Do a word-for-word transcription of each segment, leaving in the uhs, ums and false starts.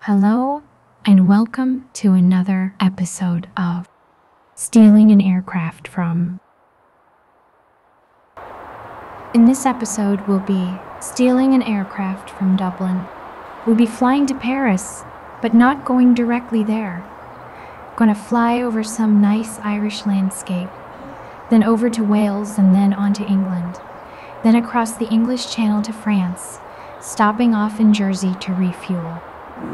Hello, and welcome to another episode of Stealing an Aircraft from. In this episode, we'll be stealing an aircraft from Dublin. We'll be flying to Paris, but not going directly there. Gonna fly over some nice Irish landscape, then over to Wales and then on to England, then across the English Channel to France, stopping off in Jersey to refuel.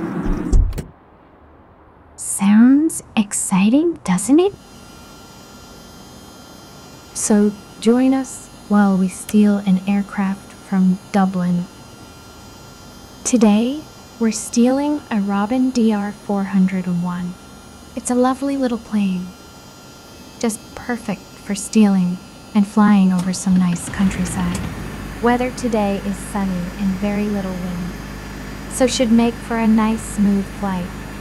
Sounds exciting, doesn't it? So join us while we steal an aircraft from Dublin. Today, we're stealing a Robin D R four oh one. It's a lovely little plane, just perfect for stealing and flying over some nice countryside. Weather today is sunny and very little wind, so should make for a nice smooth flight.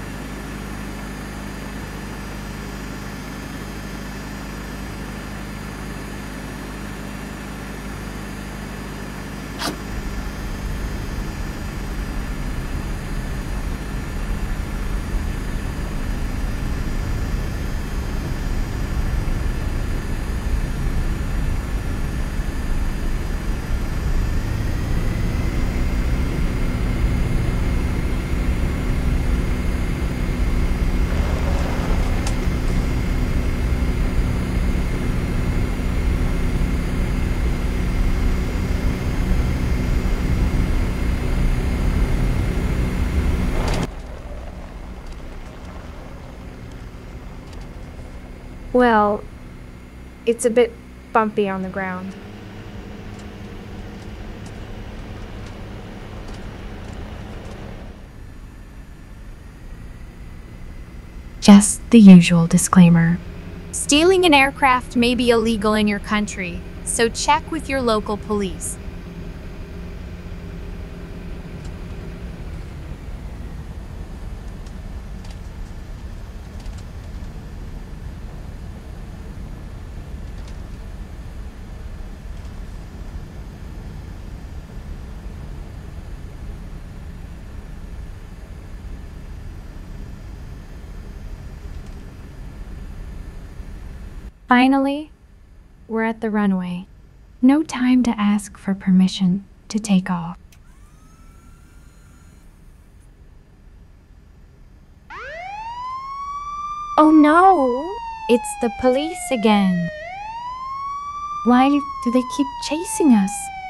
Well, it's a bit bumpy on the ground. Just the usual disclaimer. Stealing an aircraft may be illegal in your country, so check with your local police. Finally, we're at the runway. No time to ask for permission to take off. Oh no! It's the police again. Why do they keep chasing us?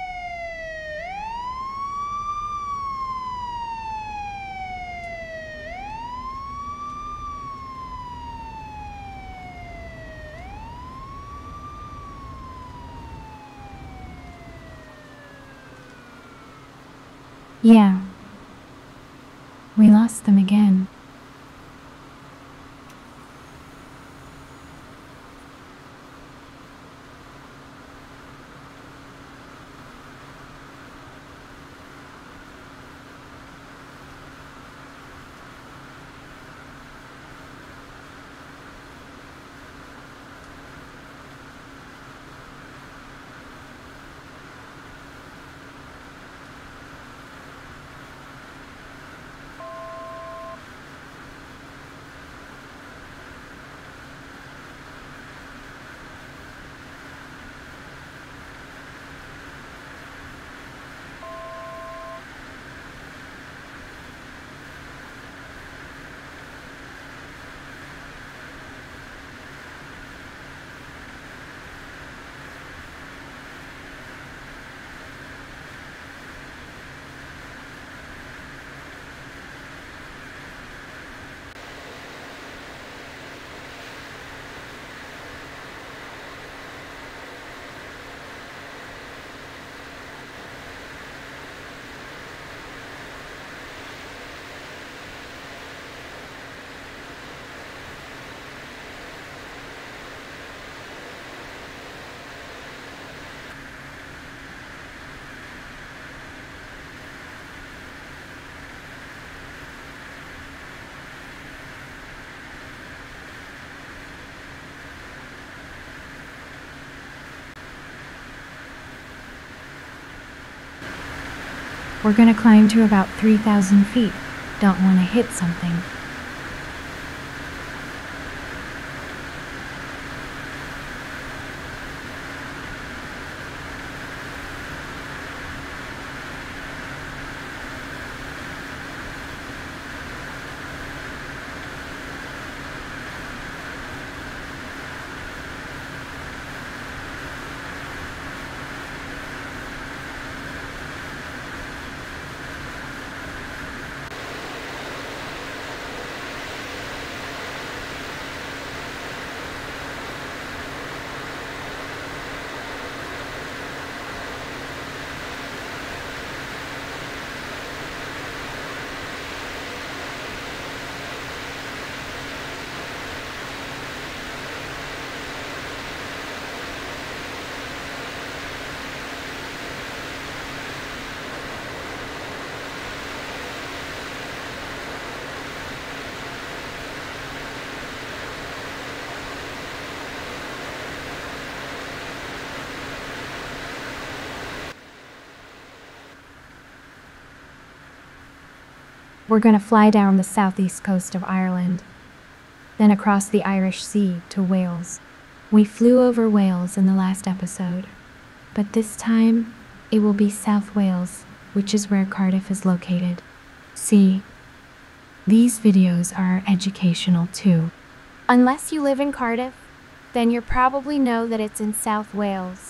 Yeah, we lost them again. We're gonna climb to about three thousand feet. don't want to hit something. We're going to fly down the southeast coast of Ireland, then across the Irish Sea to Wales. We flew over Wales in the last episode, but this time it will be South Wales, which is where Cardiff is located. See, these videos are educational too. Unless you live in Cardiff, then you probably know that it's in South Wales.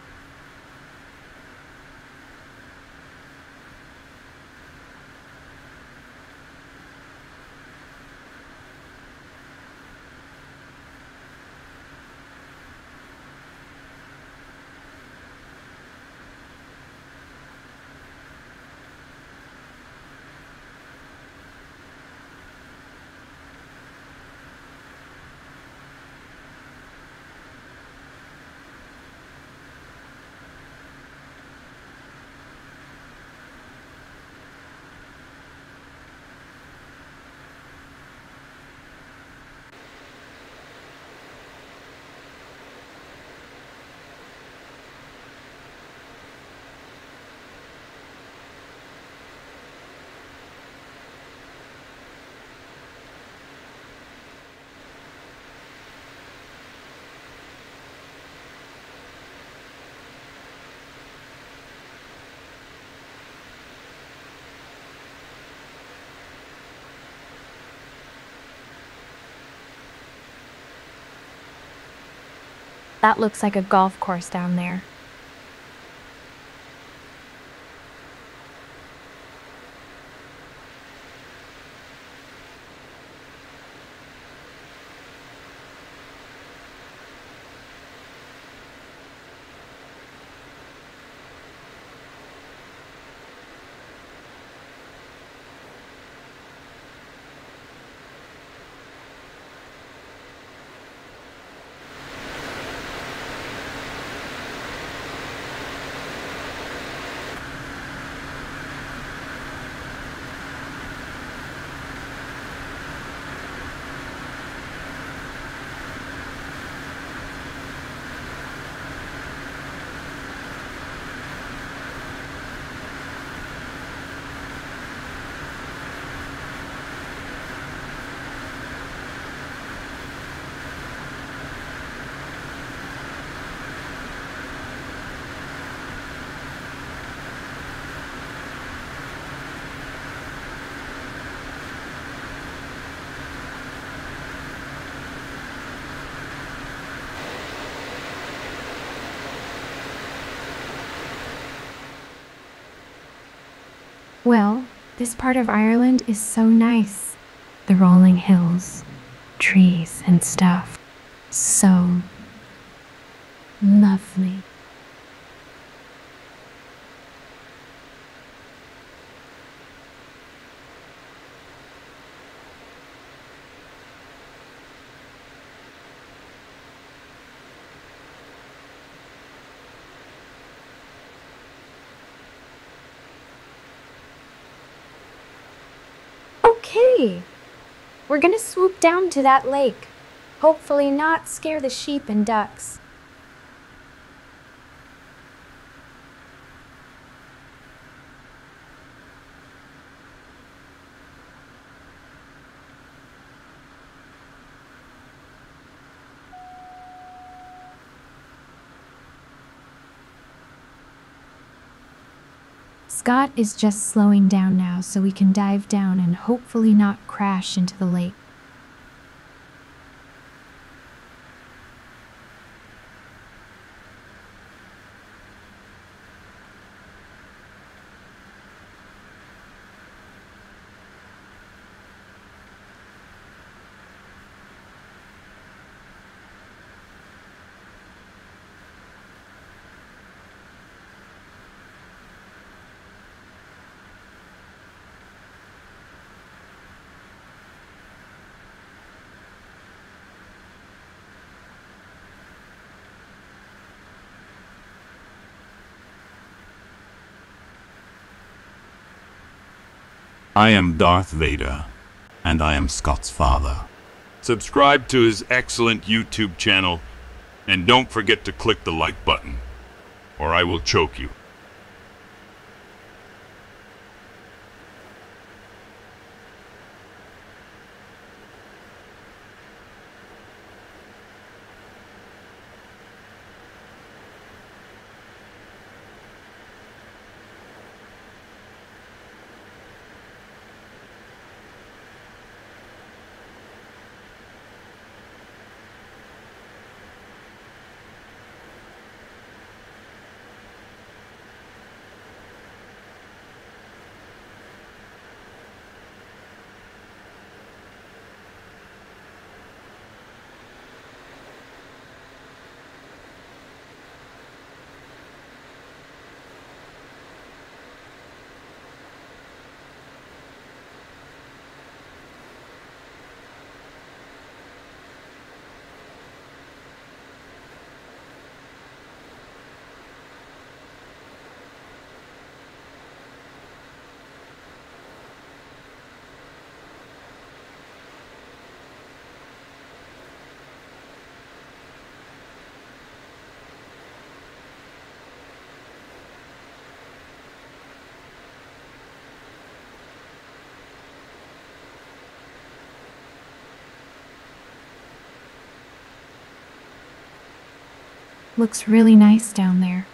That looks like a golf course down there. Well, this part of Ireland is so nice. The rolling hills, trees and stuff. So lovely. Okay, we're gonna swoop down to that lake. Hopefully not scare the sheep and ducks. Scott is just slowing down now so we can dive down and hopefully not crash into the lake. I am Darth Vader, and I am Scott's father. Subscribe to his excellent YouTube channel, and don't forget to click the like button, or I will choke you. Looks really nice down there.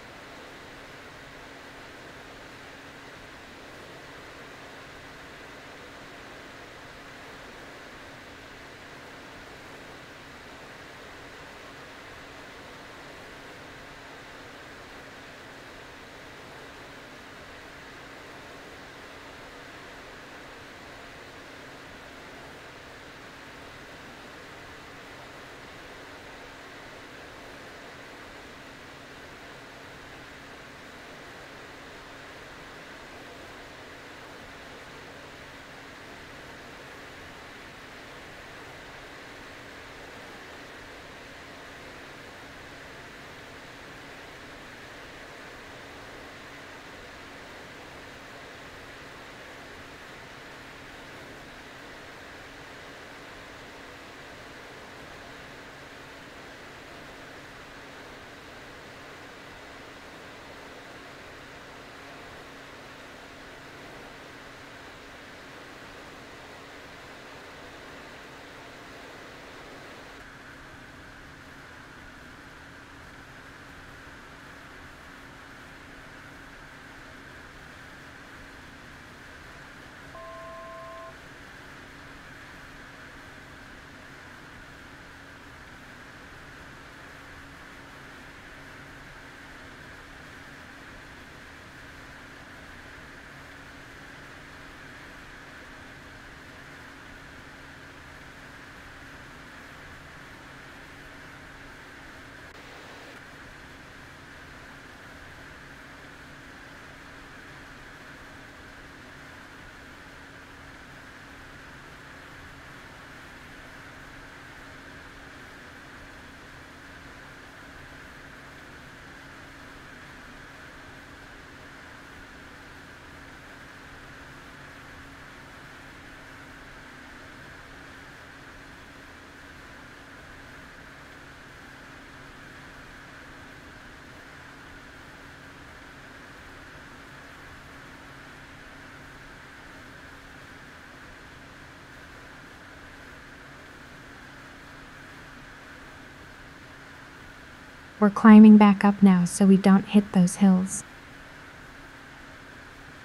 We're climbing back up now so we don't hit those hills.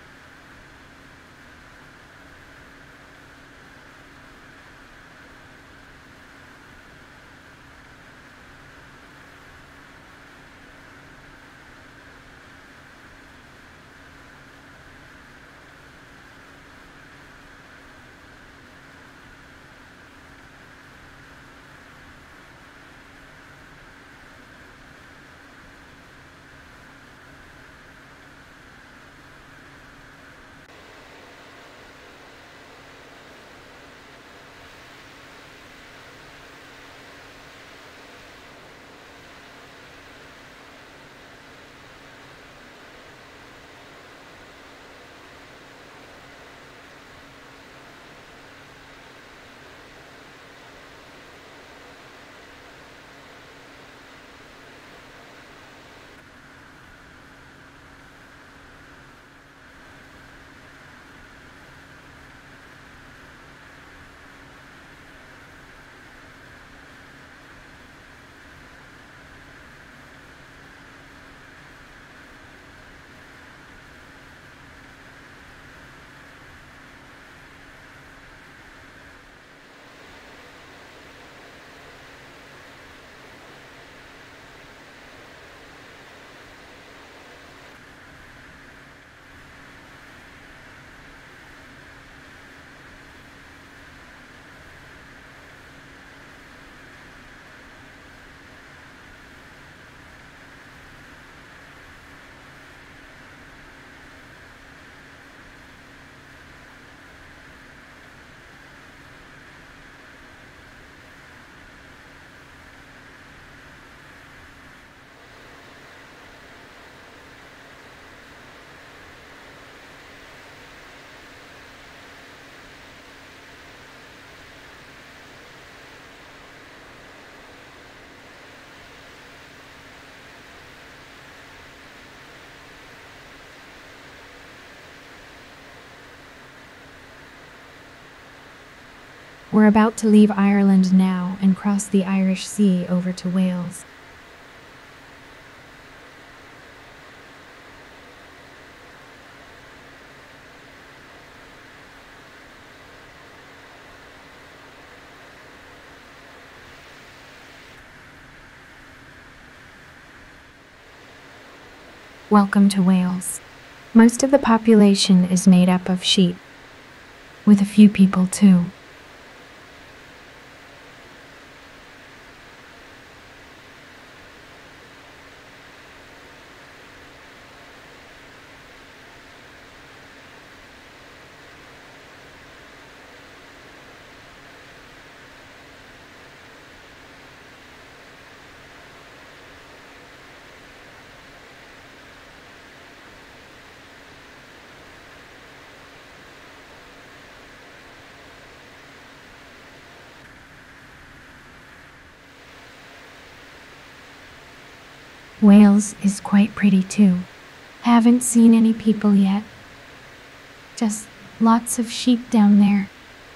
We're about to leave Ireland now and cross the Irish Sea over to Wales. Welcome to Wales. Most of the population is made up of sheep, with a few people too. Wales is quite pretty too. Haven't seen any people yet. Just lots of sheep down there.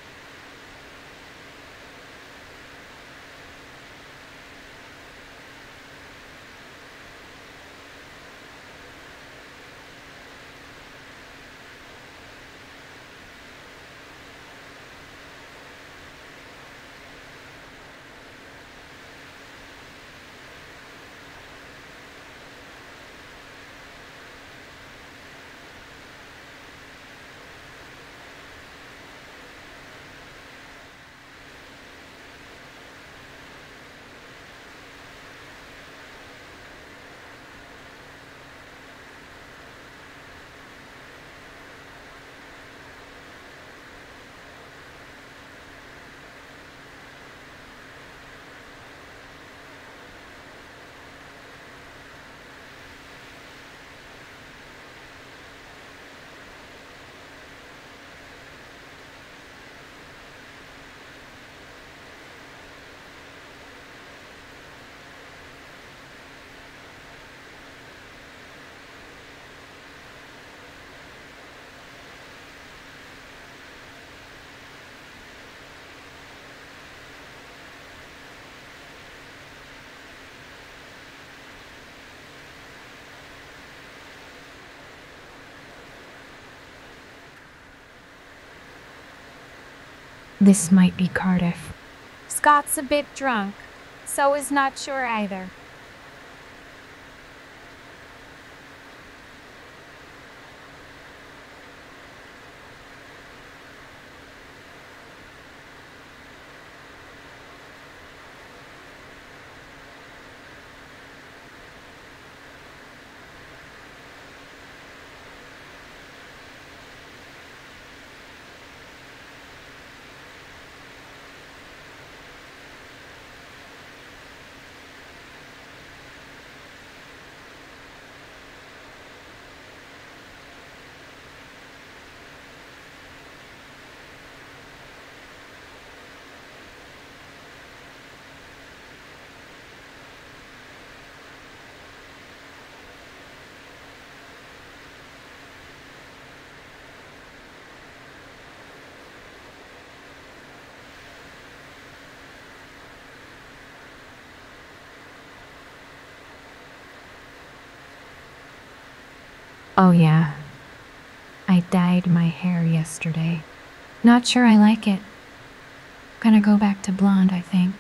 This might be Cardiff. Scott's a bit drunk, so is not sure either. Oh yeah, I dyed my hair yesterday. Not sure I like it. Gonna go back to blonde, I think.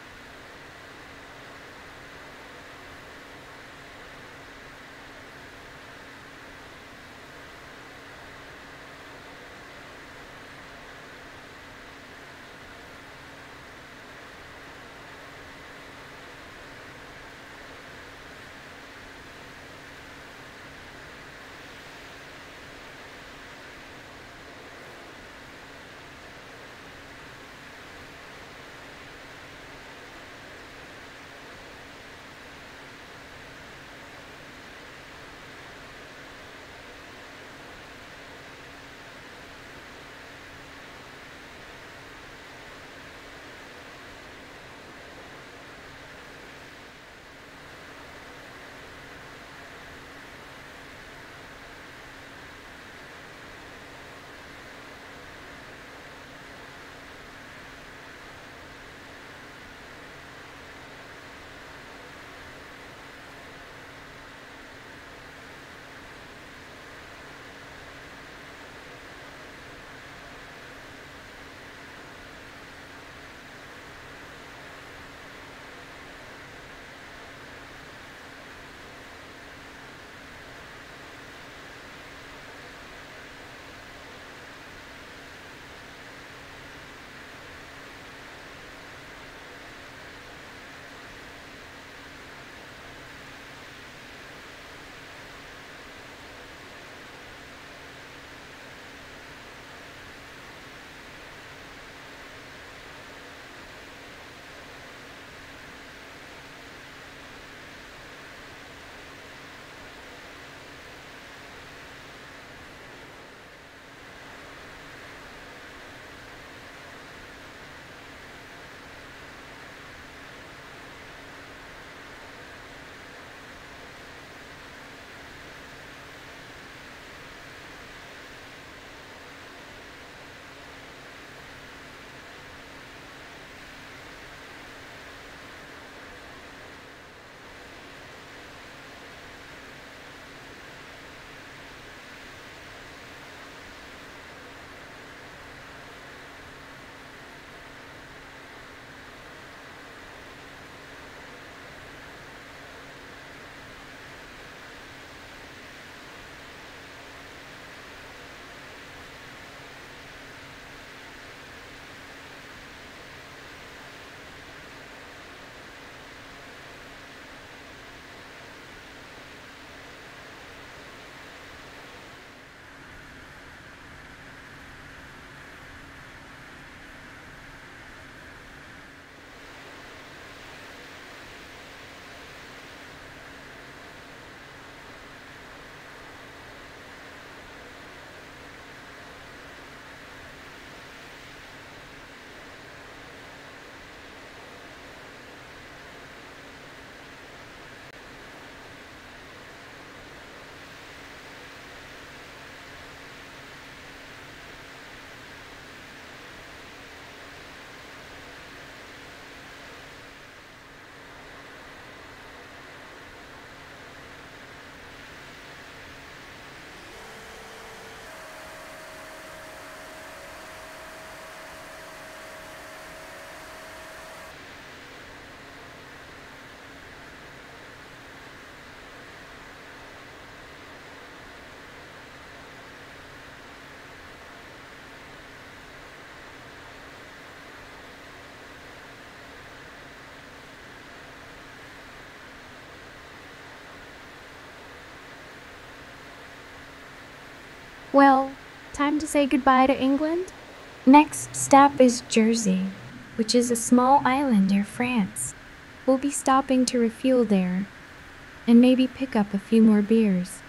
Well, time to say goodbye to England? Next stop is Jersey, which is a small island near France. We'll be stopping to refuel there and maybe pick up a few more beers.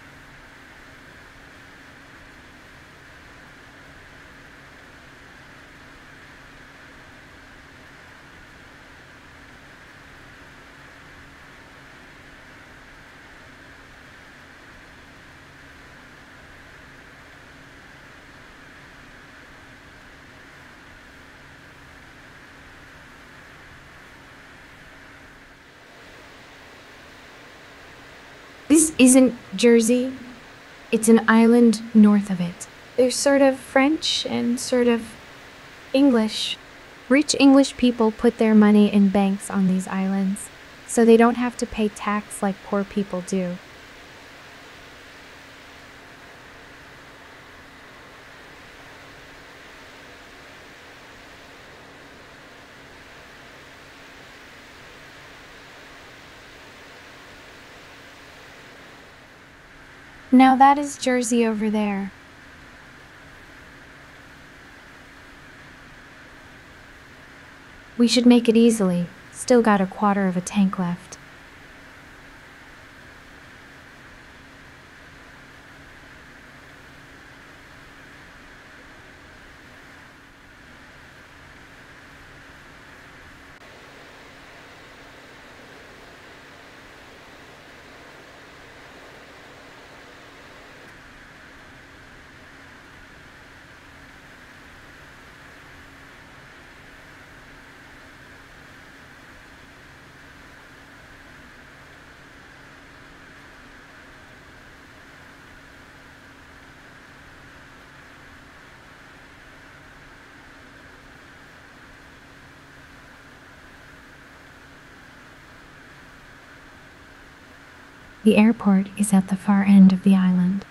This isn't Jersey. It's an island north of it. There's sort of French and sort of English. Rich English people put their money in banks on these islands, so they don't have to pay tax like poor people do. Now that is Jersey over there. We should make it easily. Still got a quarter of a tank left. The airport is at the far end of the island.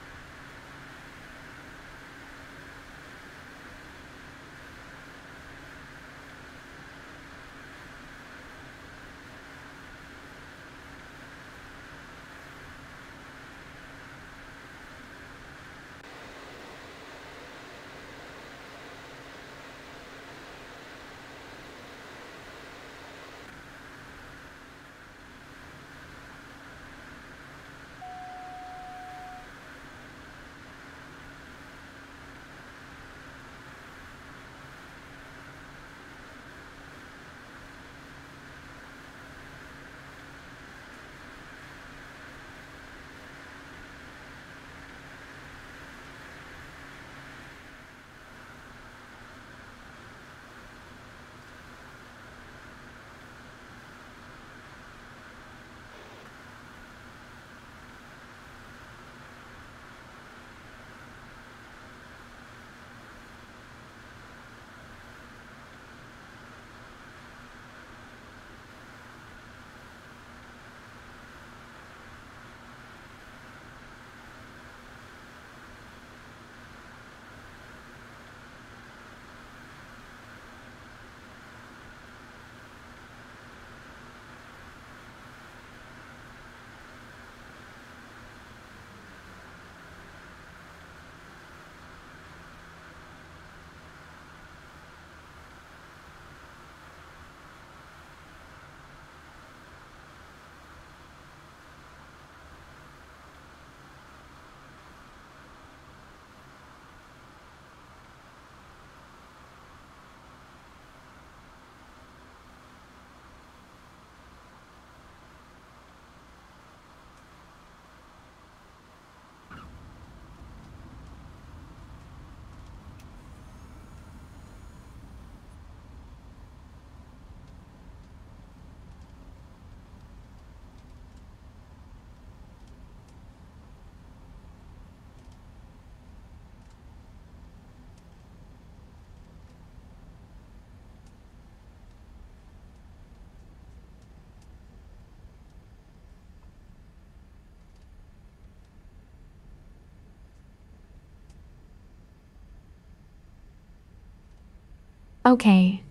Okay.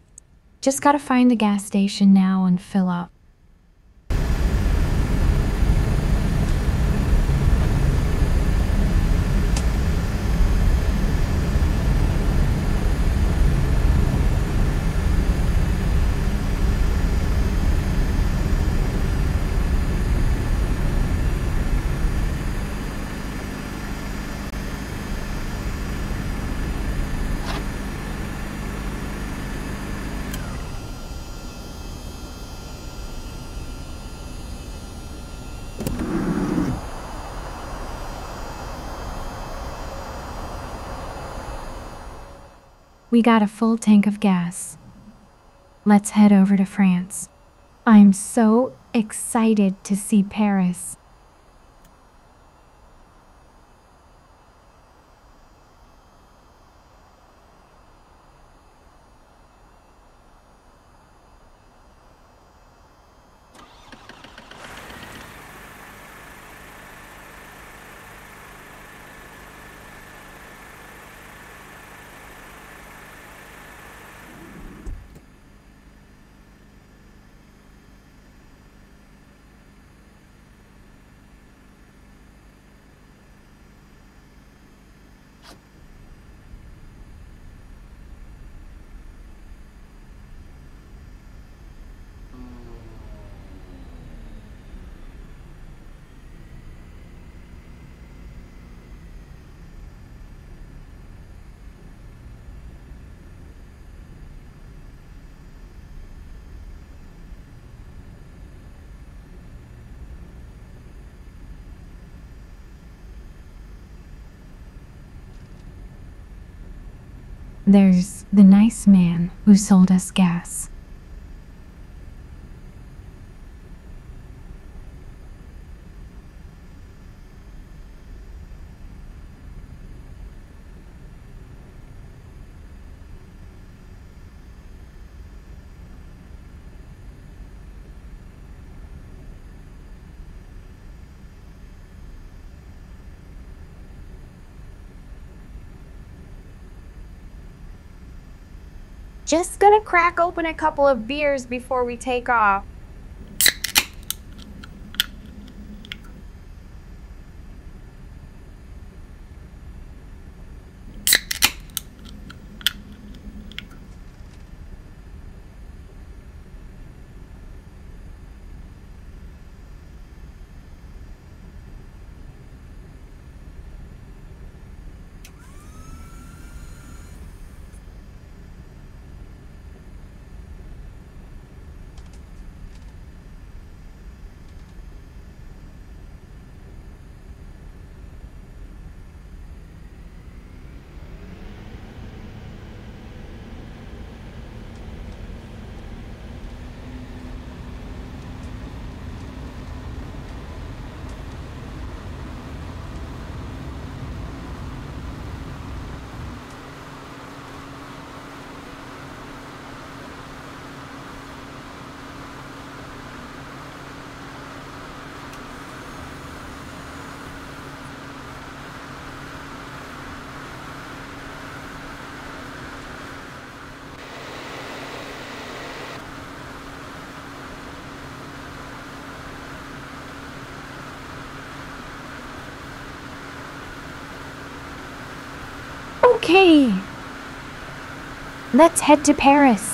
Just gotta find the gas station now and fill up. We got a full tank of gas. Let's head over to France. I'm so excited to see Paris. There's the nice man who sold us gas. Just gonna crack open a couple of beers before we take off. Okay, let's head to Paris.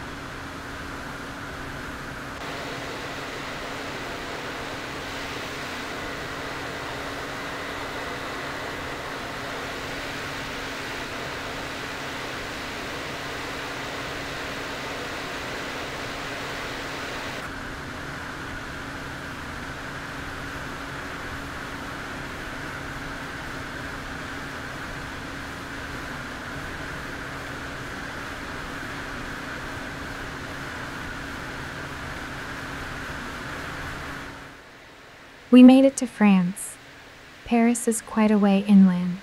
We made it to France. Paris is quite a way inland.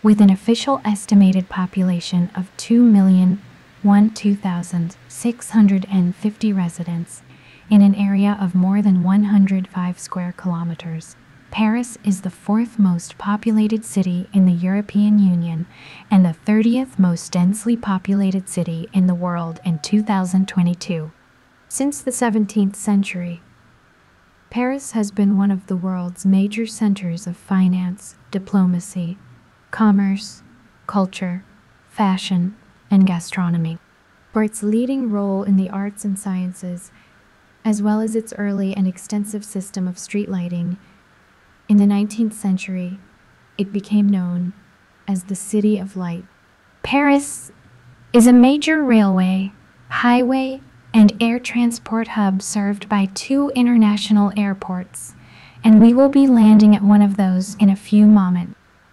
with an official estimated population of two million twelve thousand six hundred fifty residents in an area of more than one hundred five square kilometers. Paris is the fourth most populated city in the European Union and the thirtieth most densely populated city in the world in two thousand twenty-two. Since the seventeenth century, Paris has been one of the world's major centers of finance, diplomacy, commerce, culture, fashion, and gastronomy. For its leading role in the arts and sciences, as well as its early and extensive system of street lighting, in the nineteenth century, it became known as the City of Light. Paris is a major railway, highway, and air transport hub served by two international airports, and we will be landing at one of those in a few moments.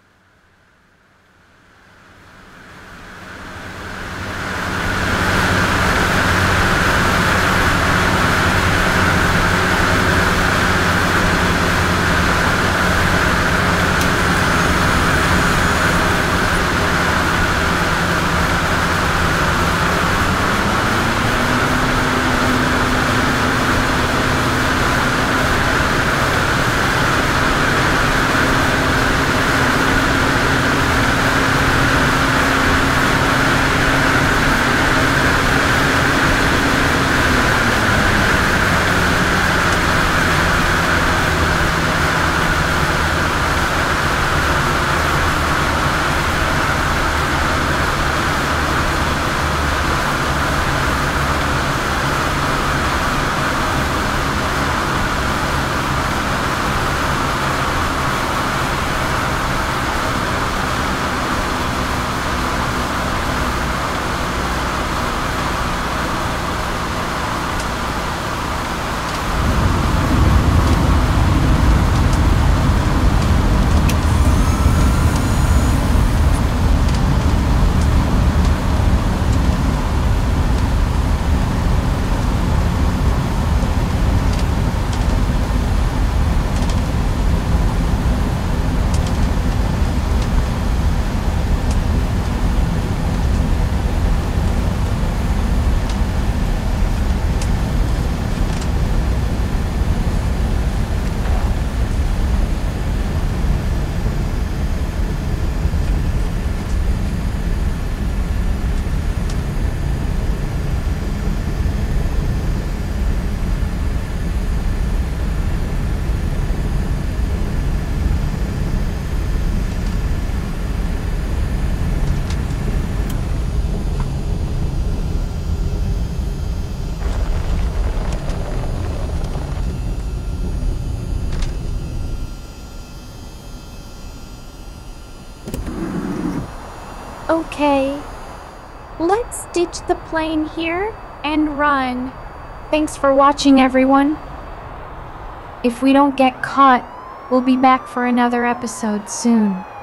Okay, let's ditch the plane here and run. Thanks for watching, everyone. If we don't get caught, we'll be back for another episode soon.